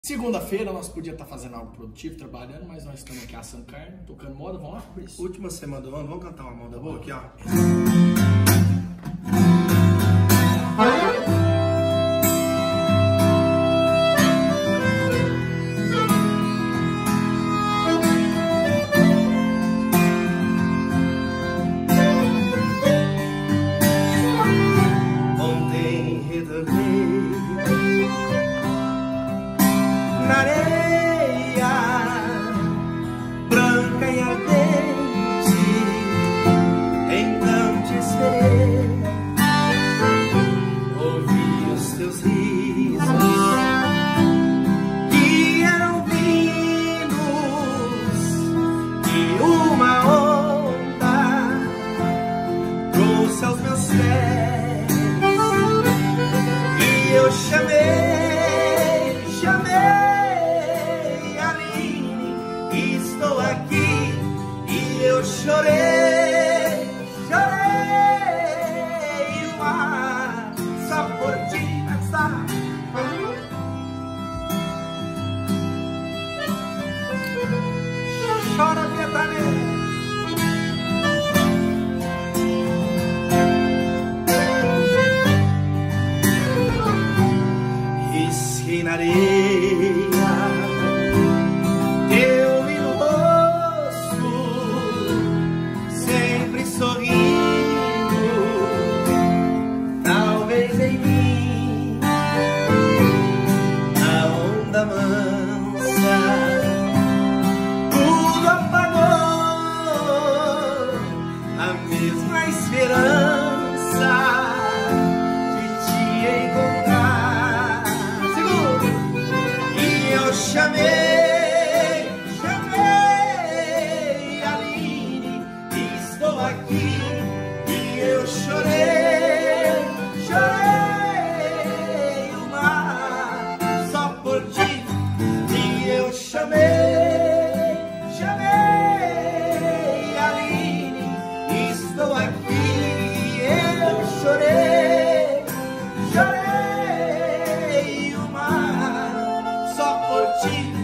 Segunda-feira nós podíamos estar fazendo algo produtivo, trabalhando, mas nós estamos aqui assando carne, tocando moda. Vamos lá, Fabrício? Última semana do ano, vamos cantar uma moda boa aqui, ó. Ontem retornei na areia branca e ardente, então te esperei, ouvi os teus risos que eram vindos e uma onda trouxe aos meus pés e eu chamei Aline, estou aqui e eu chorei o mar só por ti pensar. Chora, Vietnã. Risquei na areia teu lindo rosto, sempre sorrindo, talvez em mim a onda mansa tudo apagou, a mesma esperança de te encontrar. E eu chamei Aline, estou aqui e eu chorei o mar só por ti. E eu chamei Aline, estou aqui e eu chorei o mar só por ti.